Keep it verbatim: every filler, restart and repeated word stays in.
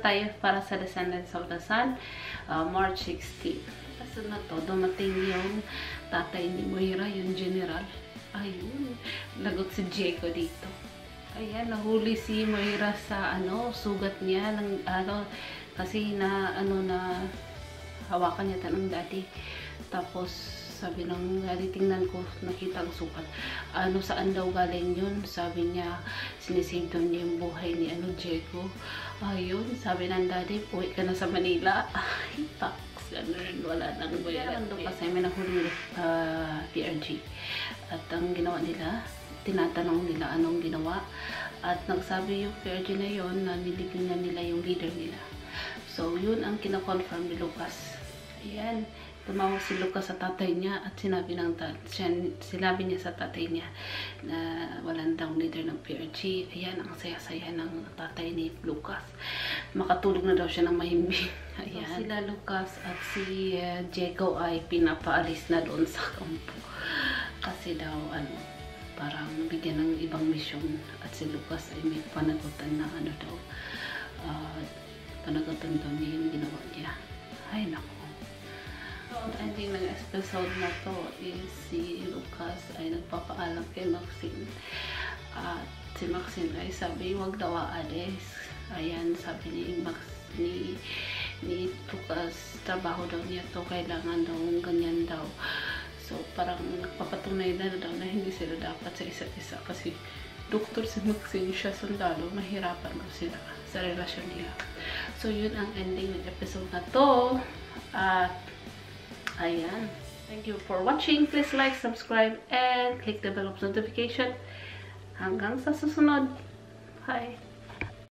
tayo para sa Descendants of the Sun, uh, March sixteenth. Kaso na to, dumating yung tatay ni Moira, yung general. Ayun, lagot si Jaco dito. Ayan, nahuli si Moira sa ano, sugat niya ng ano, kasi na ano na hawakan niya ng daddy. Tapos sabi ng daddy, tingnan ko, nakita ang sukat. Ano, saan daw galing yun? Sabi niya, sinisave daw niya yung buhay ni ano, Jaco. Ayun, sabi ng daddy, uwi ka na sa Manila. Ay, taks, ganun, wala nang bayaran doon kasi may nahuli uh, P R G. At ang ginawa nila, tinatanong nila anong ginawa. At nagsabi yung P R G na yun na nilibing na nila yung leader nila. So, yun ang kina-confirm ni Lucas. Ayan. Tumawag si Lucas sa tatay niya at sinabi, ng sinabi niya sa tatay niya na walang daw leader ng P R G. Ayan, ang saya-saya ng tatay ni Lucas. Makatulog na daw siya ng mahimbing. Ayan. So, sila Lucas at si uh, Jaco ay pinapaalis na doon sa kampo. Kasi daw, ano, parang bigyan ng ibang misyon. At si Lucas ay may panagutan na ano daw. Uh, panagutan daw niya yung ginawa niya. Ay, naku. Ang ending ng episode na to is si Lucas ay nagpapaalam kay Maxine. At si Maxine ay sabi, huwag daw aalis. Ayan, sabi ni Max, ni, ni Lucas, trabaho daw niya to, kailangan daw, ganyan daw. So, parang nagpapatunay na daw na hindi sila dapat sa isa't isa kasi doktor si Maxine, siya sundalo, mahirapan daw sila sa relasyon nila. So, yun ang ending ng episode na to. At ayan. Thank you for watching. Please like, subscribe, and click the bell of notification. Hanggang sa susunod. Bye!